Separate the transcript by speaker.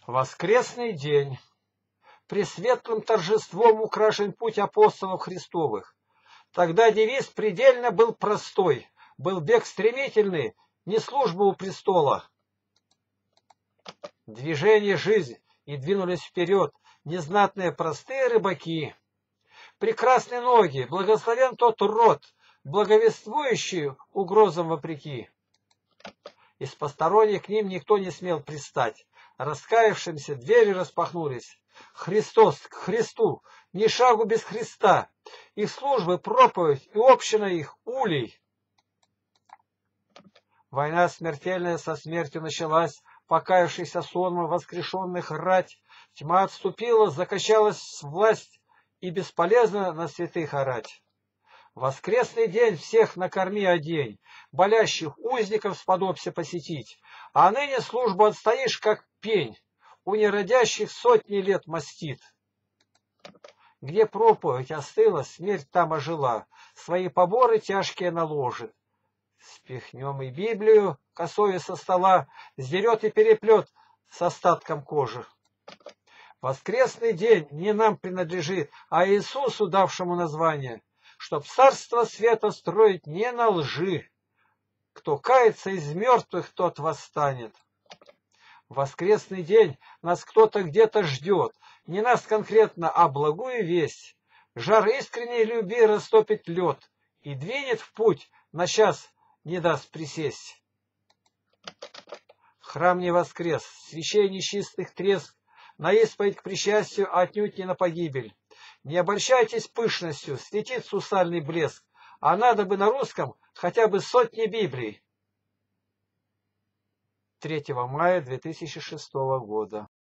Speaker 1: Воскресный день. Пресветлым торжеством украшен путь апостолов Христовых. Тогда девиз предельно был простой, был бег стремительный, не служба у престола. Движение жизнь, и двинулись вперед незнатные простые рыбаки. Прекрасны ноги, благословен тот род, благовествующий угрозам вопреки. Из посторонних к ним никто не смел пристать. Раскаявшимся двери распахнулись. Христос к Христу, ни шагу без Христа. Их службы проповедь и община их улей. Война смертельная со смертью началась, покаявшийся сонмом воскрешенных рать. Тьма отступила, закачалась власть, и бесполезно на святых орать. Воскресный день всех накорми одень, болящих узников сподобься посетить, а ныне службу отстоишь, как пень, у неродящих сотни лет мастит. Где проповедь остыла, смерть там ожила, свои поборы тяжкие наложит. Спихнем и Библию косою со стола, сдерет и переплет с остатком кожи. Воскресный день не нам принадлежит, а Иисусу, давшему название, чтоб царство света строить не на лжи. Кто кается из мертвых, тот восстанет. В воскресный день нас кто-то где-то ждет, не нас конкретно, а благую весть. Жар искренней любви растопит лед и двинет в путь, на час не даст присесть. Храм не воскрес, свечей нечистых треск, на исповедь к причастию, а отнюдь не на погибель. Не обольщайтесь пышностью, светит сусальный блеск, а надо бы на русском хотя бы сотни Библий. 3 мая 2006 года.